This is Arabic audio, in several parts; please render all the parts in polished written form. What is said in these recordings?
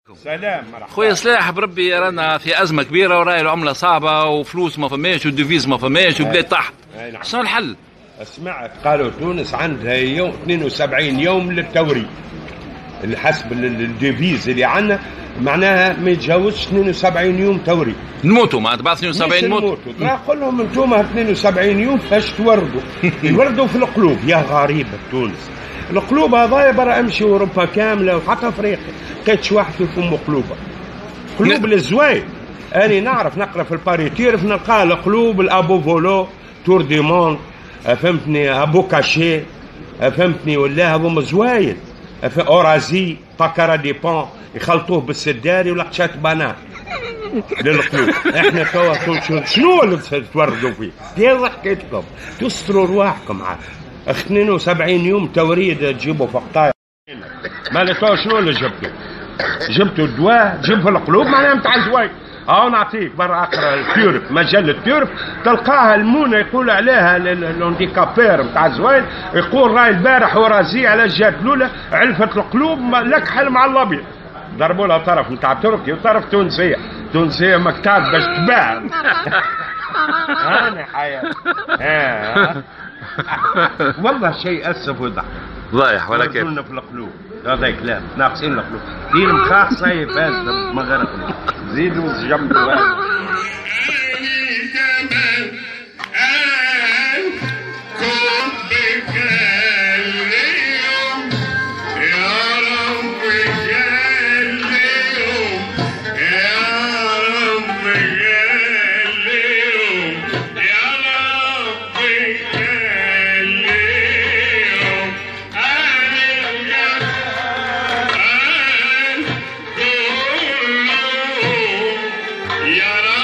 سلام مرحبا خويا صلاح بربي رانا في ازمه كبيره وراي العمله صعبه وفلوس ما فماش والديفيز ما فماش والبلاد طاحت. نعم. شنو الحل؟ سمعت قالوا تونس عندها يوم 72 يوم للتوريد اللي حسب الديفيز اللي عندنا معناها ما يتجاوزش 72 يوم توريد. نموتوا معناتها بعد 72 نموتوا. قول لهم انتم 72 يوم فاش توردوا؟ يوردوا في القلوب. يا غريبه تونس القلوب هذايا برا امشي اوروبا كامله وحتى افريقيا لقيتش واحد في فمه قلوبه قلوب الزوايد. انا نعرف نقرا في الباريتيرف نلقى القلوب الابو فولو تور دي مون فهمتني ابو كاشي فهمتني ولا هذوما زوايد اورازي باكارا دي بون يخلطوه بالسداري ولا قشات بنان للقلوب. احنا توا شنو اللي توردوا فيه؟ هذا حكيتكم تستروا رواحكم عاد 72 يوم توريد تجيبوا فقطايا. مالي توا شنو اللي جبتوا؟ جبتوا الدواء تجيب في القلوب معناها نتاع زوايد. هاو نعطيك برا اقرا التورف مجله التورف تلقاها المونه يقول عليها لونديكابير نتاع زوايد يقول راي البارح ورازي على الجهه الاولى علفت القلوب لك حل مع الابيض. ضربوا لها طرف نتاع تركي وطرف تونسيه. تونسيه مكتاب باش تباع. انا حياه والله شيء اسف وضح ضايح ولا كيف في القلوب. هذا كلام ناقصين القلوب. دير مخاخ صيف هذا ما غير زيدوا جنبوا يا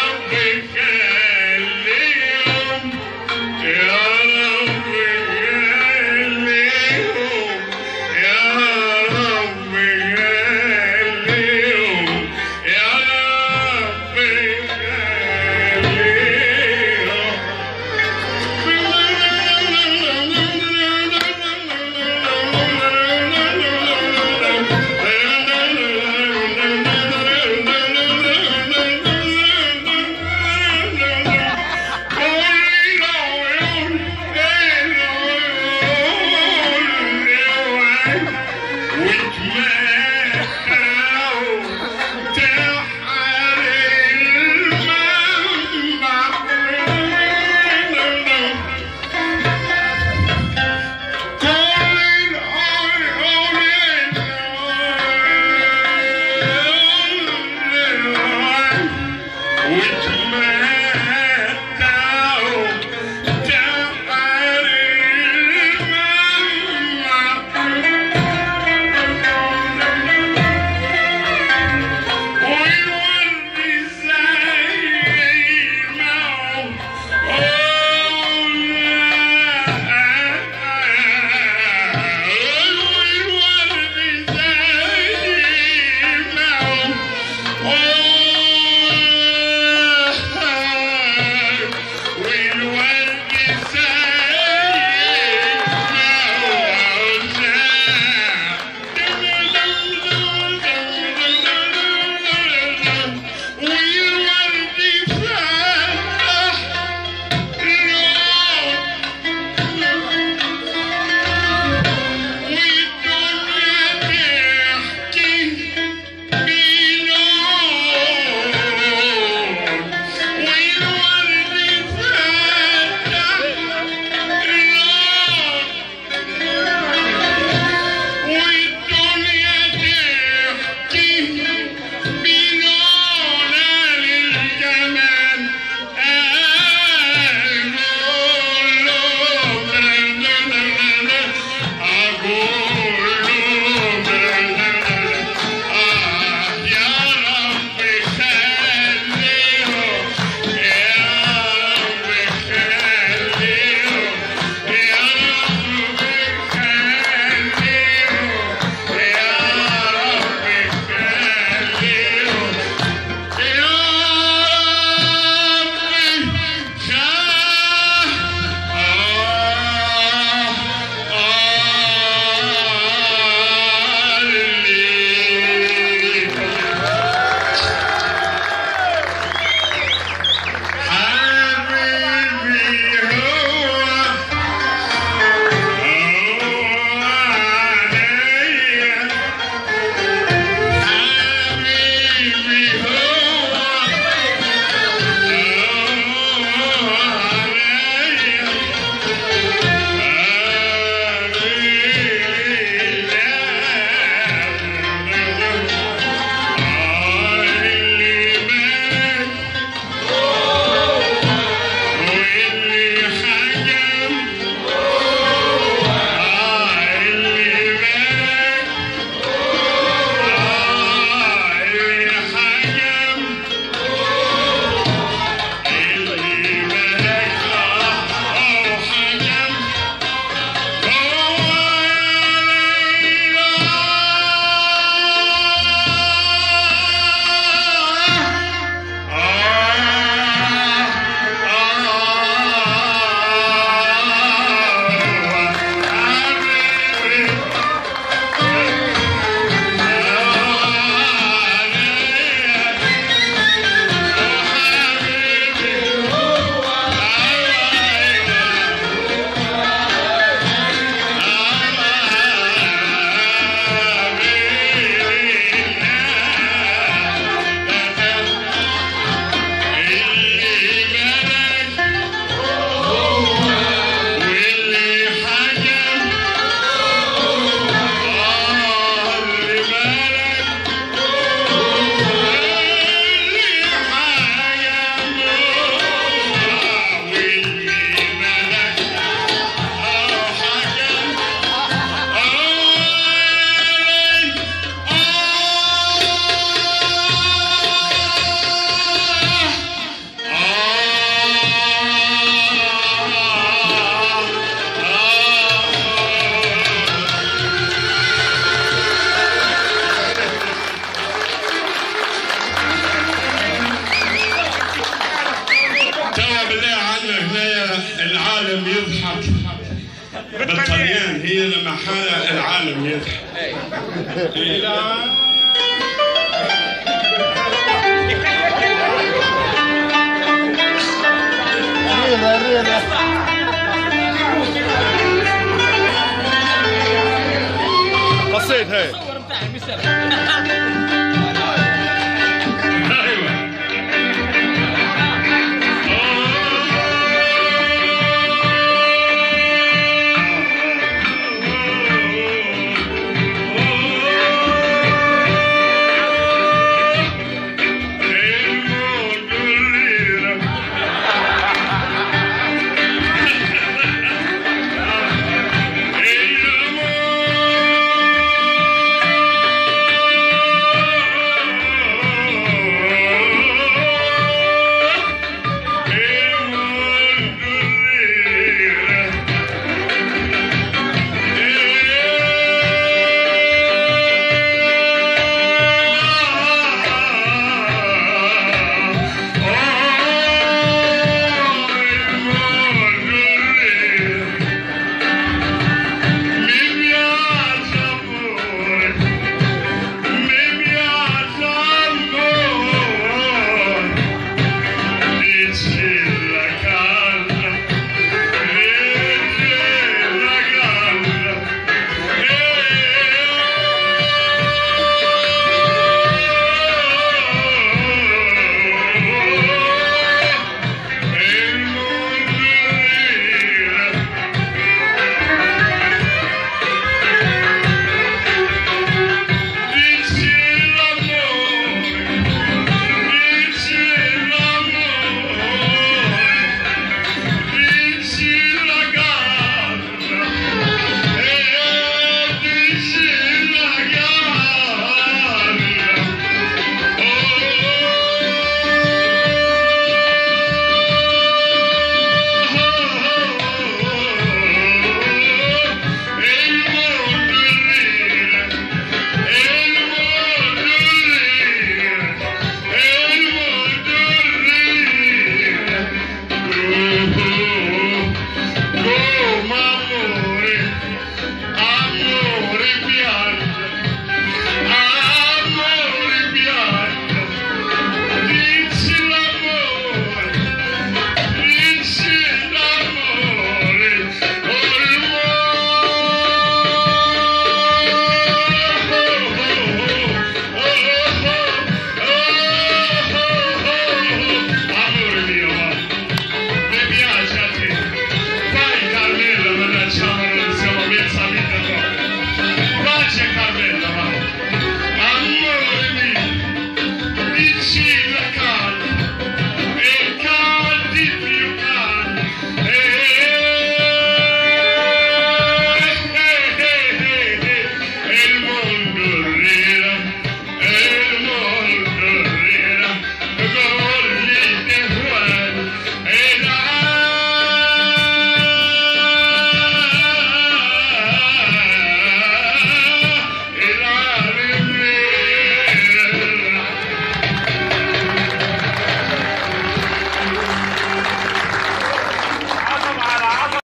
بالطليان هي لما حال العالم يضحك.